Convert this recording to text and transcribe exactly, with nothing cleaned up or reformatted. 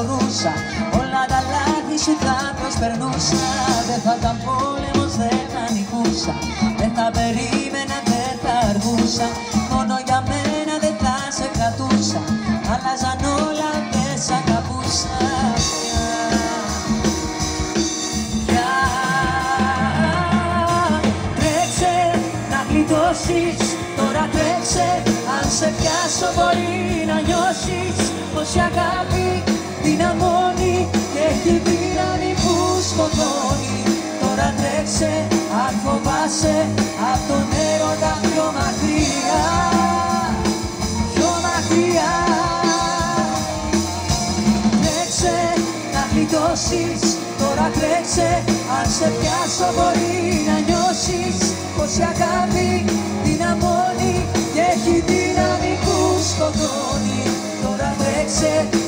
μπορούσα, όλα τα λάθη σου θα προσπερνούσα. Δεν θα ήταν πόλεμος, δεν θα νικούσα, δεν θα περίμενα, δεν θα αργούσα. Μόνο για μένα δεν θα σε κρατούσα, άλλαζαν όλα, δεν σ' αγαπούσα. Τρέξε να γλιτώσεις, τώρα τρέξε. Αν σε πιάσω μπορεί να νιώσεις πως η αγάπη δυναμώνει και έχει δύναμη που σκοτώνει. Τώρα τρέξε, αν φοβάσαι, απ' τον έρωτα πιο μακριά, πιο μακριά. Τρέξε να γλιτώσεις, τώρα τρέξε. Αν σε πιάσω μπορεί να νιώσεις πως η αγάπη δυναμώνει και έχει δύναμη που σκοτώνει. Τώρα τρέξε.